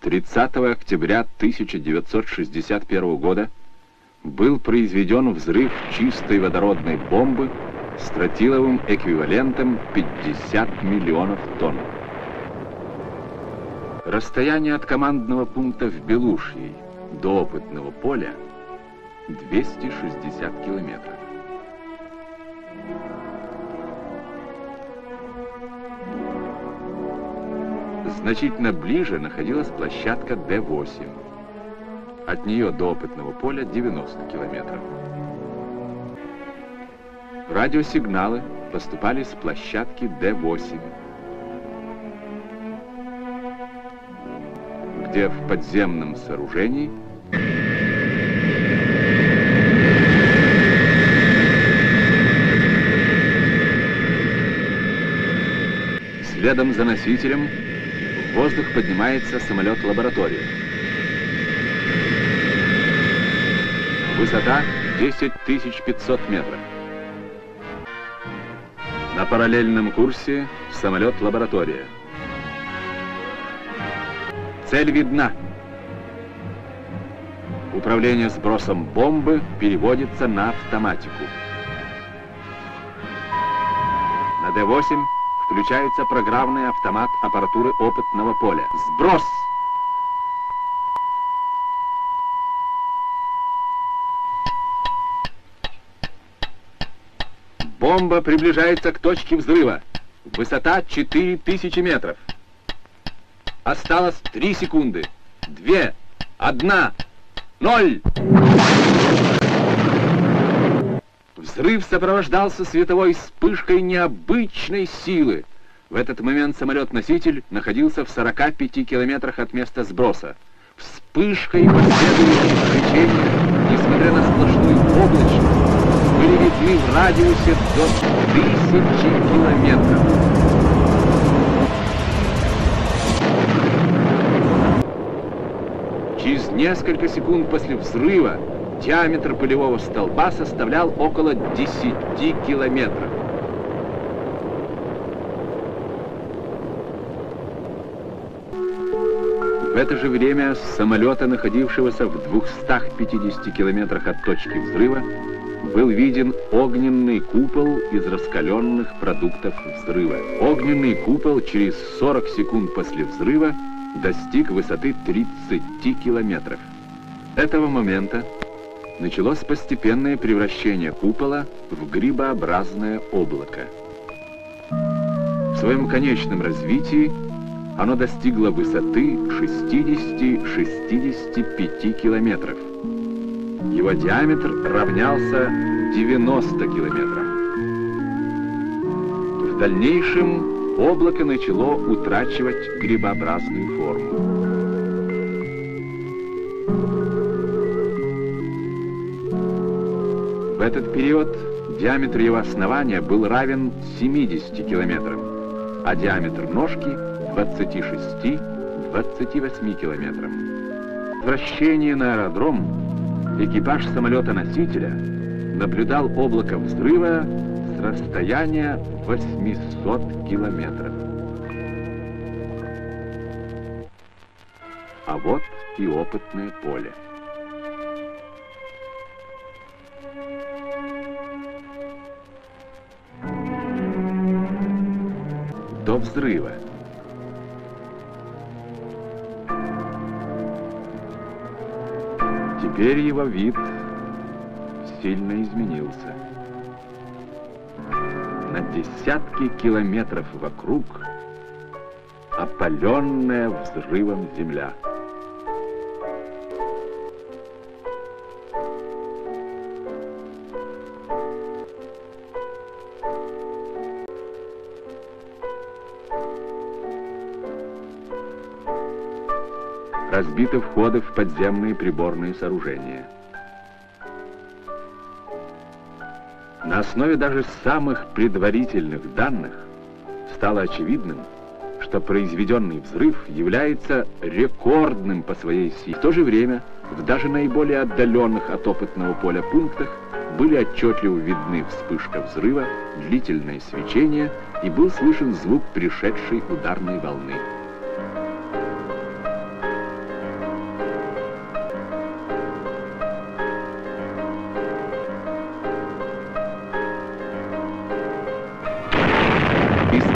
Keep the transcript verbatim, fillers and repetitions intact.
тридцатого октября тысяча девятьсот шестьдесят первого года был произведен взрыв чистой водородной бомбы с тротиловым эквивалентом пятьдесят миллионов тонн. Расстояние от командного пункта в Белушьей до опытного поля двести шестьдесят километров. Значительно ближе находилась площадка Д восемь. От нее до опытного поля девяносто километров. Радиосигналы поступали с площадки Д восемь, где в подземном сооружении следом за носителем в воздух поднимается самолет-лаборатория. Высота десять тысяч пятьсот метров. На параллельном курсе самолет-лаборатория. Цель видна. Управление сбросом бомбы переводится на автоматику. На Д восемь включается программный автомат аппаратуры опытного поля. Сброс! Бомба приближается к точке взрыва. Высота четыре тысячи метров. Осталось три секунды. Две, одна, ноль. Взрыв сопровождался световой вспышкой необычной силы. В этот момент самолет-носитель находился в сорока пяти километрах от места сброса. Вспышка и последующее свечение, несмотря на сплошную облачность, были видны в радиусе до тысячи километров. Через несколько секунд после взрыва диаметр пылевого столба составлял около десяти километров. В это же время с самолета, находившегося в двухстах пятидесяти километрах от точки взрыва, был виден огненный купол из раскаленных продуктов взрыва. Огненный купол через сорок секунд после взрыва достиг высоты тридцати километров. С этого момента началось постепенное превращение купола в грибообразное облако. В своем конечном развитии оно достигло высоты шестидесяти-шестидесяти пяти километров. Его диаметр равнялся девяноста километрам. В дальнейшем облако начало утрачивать грибообразную форму. В этот период диаметр его основания был равен семидесяти километрам, а диаметр ножки — двадцати шести — двадцати восьми километрам. Возвращение на аэродром экипаж самолета-носителя наблюдал облако взрыва с расстояния восьмисот километров. А вот и опытное поле. До взрыва. Теперь его вид сильно изменился. На десятки километров вокруг опаленная взрывом земля. Разбиты входы в подземные приборные сооружения. На основе даже самых предварительных данных стало очевидным, что произведенный взрыв является рекордным по своей силе. В то же время в даже наиболее отдаленных от опытного поля пунктах были отчетливо видны вспышка взрыва, длительное свечение и был слышен звук пришедшей ударной волны.